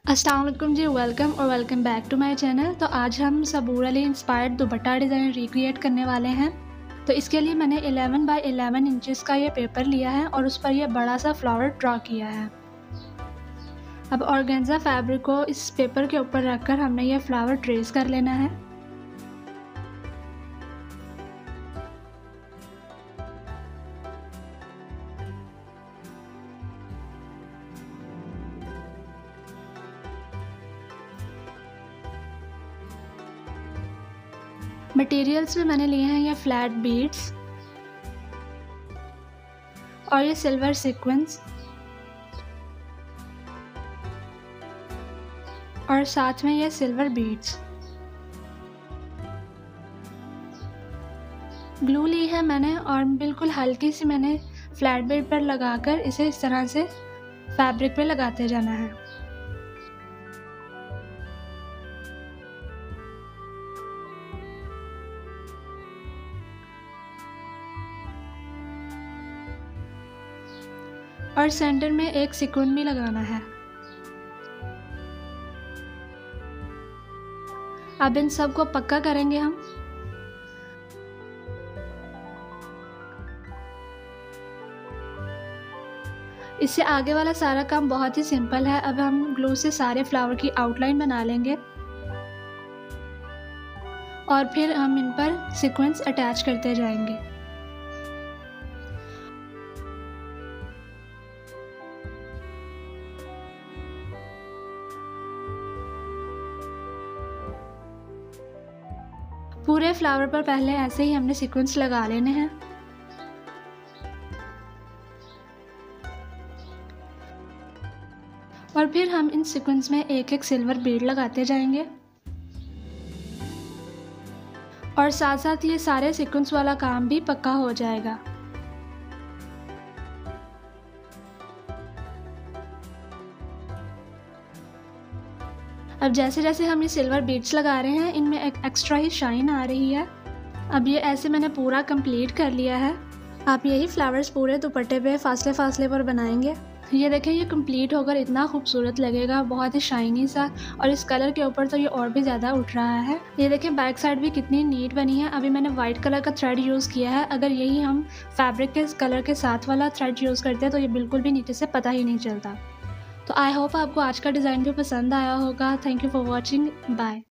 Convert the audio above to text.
अस्सलाम वालेकुम जी, वेलकम और welcome back to my channel. तो आज हम Sabur Ali inspired dupatta design recreate करने वाले हैं। तो इसके लिए मैंने 11 बाय 11 इंचेस का ये पेपर लिया है और उस पर ये बड़ा सा फ्लावर ड्रॉ किया है। अब ऑर्गेन्जा फैब्रिक को इस पेपर के ऊपर रखकर हमने ये फ्लावर ट्रेस कर लेना है। मटेरियल्स में मैंने लिए हैं ये फ्लैट बीड्स और ये सिल्वर सीक्वेंस और साथ में ये सिल्वर बीड्स। ग्लू ली है मैंने और बिल्कुल हल्की सी मैंने फ्लैट बीड पर लगाकर इसे इस तरह से फैब्रिक पे लगाते जाना है। और सेंटर में एक सिक्वेंस भी लगाना है। अब इन सब को पक्का करेंगे हम। इससे आगे वाला सारा काम बहुत ही सिंपल है। अब हम ग्लू से सारे फ्लावर की आउटलाइन बना लेंगे और फिर हम इन पर सीक्वेंस अटैच करते जाएंगे। पूरे फ्लावर पर पहले ऐसे ही हमने सीक्वेंस लगा लेने हैं। और फिर हम इन सीक्वेंस में एक एक सिल्वर बीड लगाते जाएंगे और साथ साथ ये सारे सीक्वेंस वाला काम भी पक्का हो जाएगा। अब जैसे जैसे हम ये सिल्वर बीड्स लगा रहे हैं इनमें एक एक्स्ट्रा ही शाइन आ रही है। अब ये ऐसे मैंने पूरा कंप्लीट कर लिया है। आप यही फ्लावर्स पूरे दुपट्टे पे फासले फासले पर बनाएंगे। ये देखें, ये कंप्लीट होकर इतना खूबसूरत लगेगा, बहुत ही शाइनी सा, और इस कलर के ऊपर तो ये और भी ज़्यादा उठ रहा है। ये देखें बैक साइड भी कितनी नीट बनी है। अभी मैंने वाइट कलर का थ्रेड यूज़ किया है। अगर यही हम फैब्रिक के कलर के साथ वाला थ्रेड यूज़ करते हैं तो ये बिल्कुल भी नीचे से पता ही नहीं चलता। तो आई होप आपको आज का डिज़ाइन भी पसंद आया होगा। Thank you for watching, bye.